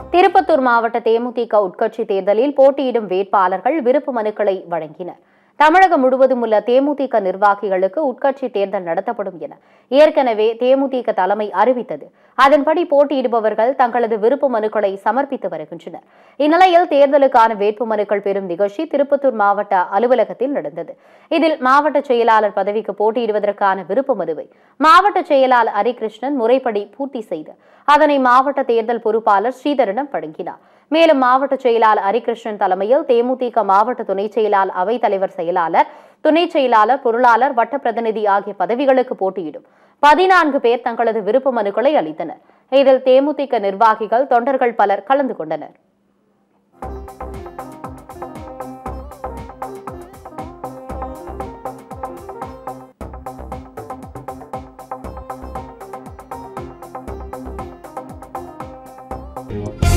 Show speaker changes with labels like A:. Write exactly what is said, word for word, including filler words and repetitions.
A: திருப்பத்தூர் மாவட்ட தேமுதிக உட்கட்சி தேர்தலில் போட்டியிடும் வேட்பாளர்கள் விருப்பு மனுக்களை வழங்கினர். தமிழகம் முழுவதும் உள்ள தேமுதிக நிர்வாகிகளுக்கு உட்கட்சி தேர்தல் நடத்தப்படும் என ஏற்கனவே தேமுதிக தலைமை அறிவித்தது. அதன்படி போட்டியிடுபவர்கள் தங்களது விருப்பு மனுக்களை சமர்ப்பித்து வருகின்றனர். இந்நிலையில் தேர்தலுக்கான வேட்பு மனுக்கள் பெறும் நிகழ்ச்சி திருப்பத்தூர் மாவட்ட அலுவலகத்தில் நடந்தது. இதில் மாவட்ட செயலாளர் பதவிக்கு போட்டியிடுவதற்கான விருப்பு மனுவை மாவட்ட செயலாளர் ஹரிகிருஷ்ணன் முறைப்படி பூர்த்தி செய்து அதனை மாவட்ட தேர்தல் பொறுப்பாளர் ஸ்ரீதரனிடம் வழங்கினார். மேலும் மாவட்ட செயலாளர் ஹரிகிருஷ்ணன் தலைமையில் தேமுதிக மாவட்ட துணை செயலாளர் அவைத்தலைவர் செயலாளர், துணை செயலாளர், பொருளாளர், வட்ட பிரதிநிதி ஆகிய பதவிகளுக்கு போட்டியிடும் பதினான்கு பேர் தங்களது விருப்ப மனுக்களை அளித்தனர். இதில் தேமுதிக நிர்வாகிகள், தொண்டர்கள் பலர் கலந்து கொண்டனர்.
B: Thank you.